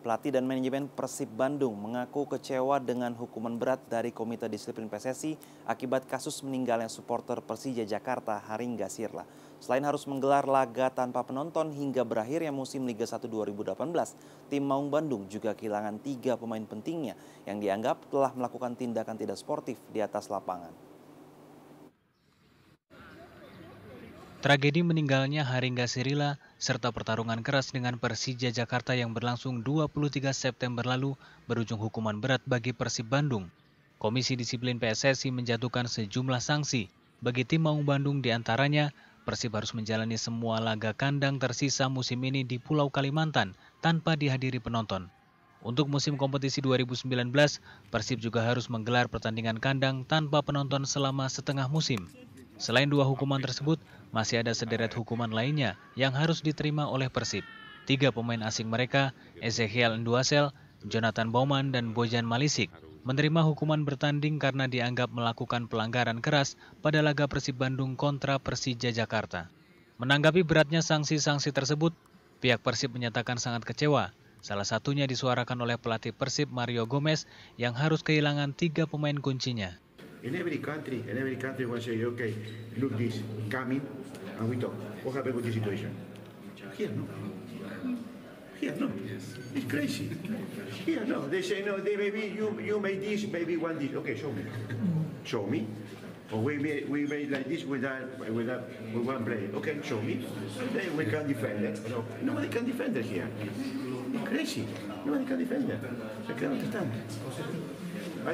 Pelatih dan manajemen Persib Bandung mengaku kecewa dengan hukuman berat dari Komite Disiplin PSSI akibat kasus meninggalnya supporter Persija Jakarta Haringga Sirla. Selain harus menggelar laga tanpa penonton hingga berakhirnya musim Liga 1 2018, tim Maung Bandung juga kehilangan 3 pemain pentingnya yang dianggap telah melakukan tindakan tidak sportif di atas lapangan. Tragedi meninggalnya Haringga Sirla serta pertarungan keras dengan Persija Jakarta yang berlangsung 23 September lalu berujung hukuman berat bagi Persib Bandung. Komisi Disiplin PSSI menjatuhkan sejumlah sanksi bagi tim Maung Bandung, diantaranya Persib harus menjalani semua laga kandang tersisa musim ini di Pulau Kalimantan tanpa dihadiri penonton. Untuk musim kompetisi 2019, Persib juga harus menggelar pertandingan kandang tanpa penonton selama setengah musim. Selain dua hukuman tersebut, masih ada sederet hukuman lainnya yang harus diterima oleh Persib. 3 pemain asing mereka, Ezekiel Nduasel, Jonathan Bauman, dan Bojan Malisik, menerima hukuman bertanding karena dianggap melakukan pelanggaran keras pada laga Persib Bandung kontra Persija Jakarta. Menanggapi beratnya sanksi-sanksi tersebut, pihak Persib menyatakan sangat kecewa. Salah satunya disuarakan oleh pelatih Persib Mario Gomez yang harus kehilangan 3 pemain kuncinya. In every country, one say, okay, look this, coming, and we talk. What happened with this situation? Here, no. Here, no. It's crazy. Here, no. They say, no, maybe you made this, maybe want this. Okay, show me. Show me. Or we made like this with one blade. Okay, show me. Then we can defend it. No, nobody can defend it here. Crazy. Nobody can defend it. I can't understand. I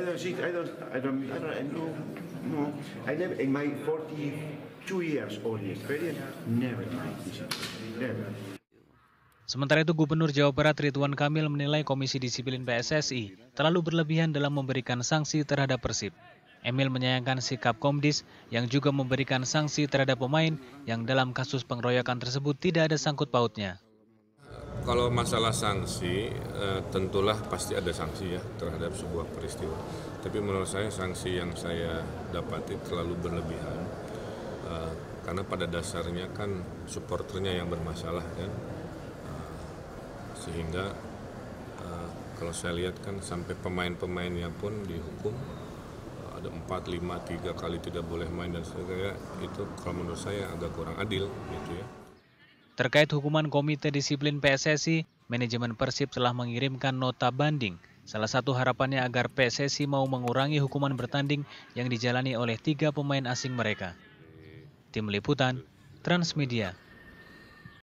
never, in my 42 years old experience, never made this. Never. Sementara itu, Gubernur Jawa Barat Ridwan Kamil menilai Komisi Disiplin PSSI terlalu berlebihan dalam memberikan sanksi terhadap Persib. Emil menyayangkan sikap Komdis yang juga memberikan sanksi terhadap pemain yang dalam kasus pengeroyokan tersebut tidak ada sangkut pautnya. Kalau masalah sanksi, tentulah pasti ada sanksi ya terhadap sebuah peristiwa. Tapi menurut saya sanksi yang saya dapati terlalu berlebihan, karena pada dasarnya kan supporternya yang bermasalah kan, sehingga kalau saya lihat kan sampai pemain-pemainnya pun dihukum, ada 4, 5, 3 kali tidak boleh main dan sebagainya, itu kalau menurut saya agak kurang adil gitu ya. Terkait hukuman Komite Disiplin PSSI, manajemen Persib telah mengirimkan nota banding. Salah satu harapannya agar PSSI mau mengurangi hukuman bertanding yang dijalani oleh 3 pemain asing mereka. Tim Liputan, Transmedia.